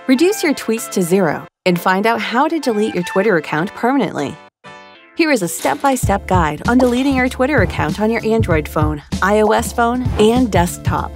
Reduce your tweets to 0 and find out how to delete your Twitter account permanently. Here is a step-by-step guide on deleting your Twitter account on your Android phone, iOS phone, and desktop.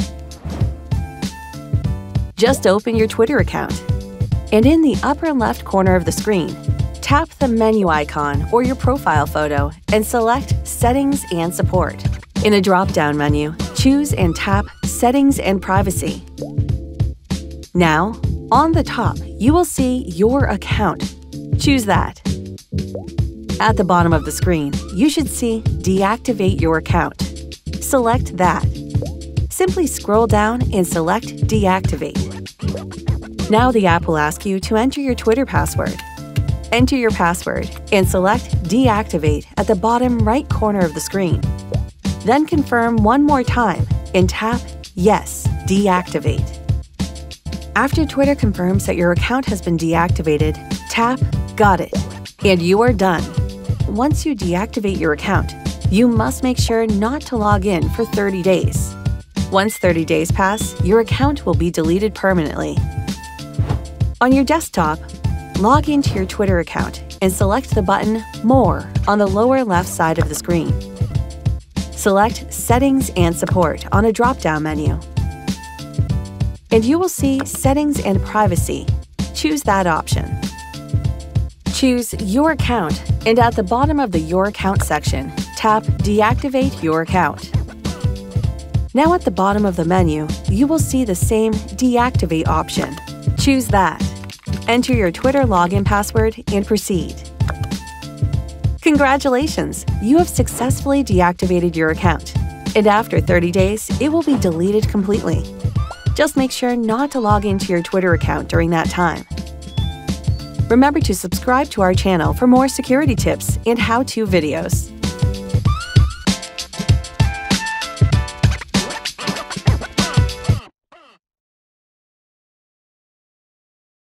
Just open your Twitter account, and in the upper left corner of the screen, tap the menu icon or your profile photo and select Settings and Support. In a drop-down menu, choose and tap Settings and Privacy. Now, on the top, you will see Your Account. Choose that. At the bottom of the screen, you should see Deactivate Your Account. Select that. Simply scroll down and select Deactivate. Now the app will ask you to enter your Twitter password. Enter your password and select Deactivate at the bottom right corner of the screen. Then confirm one more time and tap Yes, Deactivate. After Twitter confirms that your account has been deactivated, tap Got it, and you are done. Once you deactivate your account, you must make sure not to log in for 30 days. Once 30 days pass, your account will be deleted permanently. On your desktop, log into your Twitter account and select the button More on the lower left side of the screen. Select Settings and Support on a drop-down menu, and you will see Settings and Privacy. Choose that option. Choose Your Account, and at the bottom of the Your Account section, tap Deactivate Your Account. Now at the bottom of the menu, you will see the same Deactivate option. Choose that. Enter your Twitter login password and proceed. Congratulations! You have successfully deactivated your account, and after 30 days, it will be deleted completely. Just make sure not to log into your Twitter account during that time. Remember to subscribe to our channel for more security tips and how-to videos.